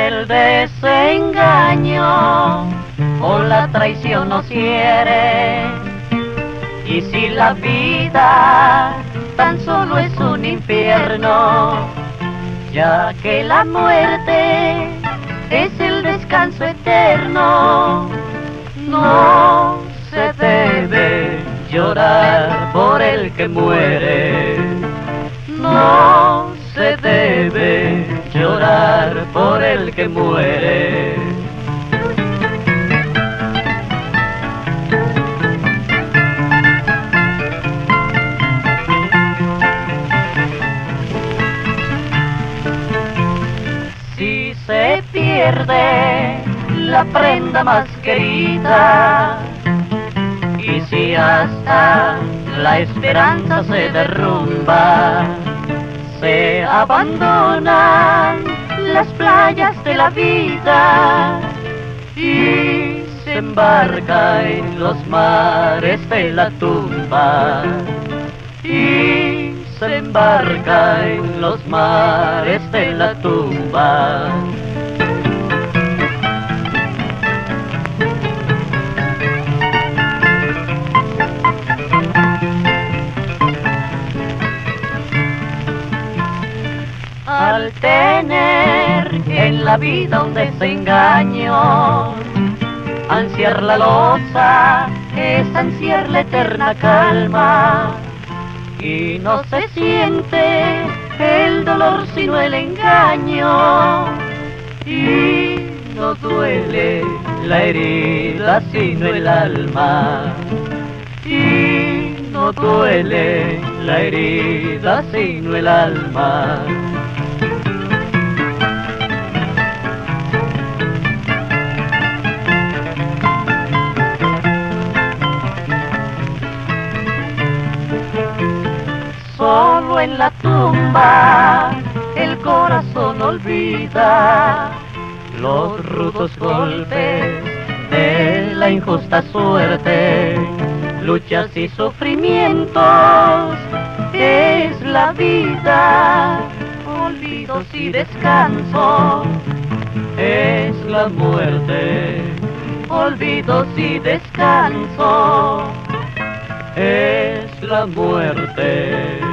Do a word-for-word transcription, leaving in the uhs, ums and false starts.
el desengaño o la traición nos hiere, y si la vida tan solo es un infierno, ya que la muerte es el descanso eterno, no se debe llorar por el que muere, no se debe llorar por el que muere. Si se pierde la prenda más querida, y si hasta la esperanza se derrumba, se abandonan las playas de la vida y se embarca en los mares de la tumba, y se embarca en los mares de la tumba. Al tener en la vida un desengaño, ansiar la losa es ansiar la eterna calma, y no se siente el dolor sino el engaño, y no duele la herida sino el alma, y no duele la herida sino el alma. Solo en la tumba el corazón olvida los rudos golpes de la injusta suerte, luchas y sufrimientos es la vida, olvidos y descanso es la muerte, olvidos y descanso es la muerte.